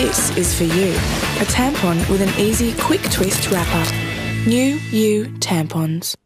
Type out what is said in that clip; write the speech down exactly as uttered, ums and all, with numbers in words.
this is for you. A tampon with an easy, quick twist wrapper. New You tampons.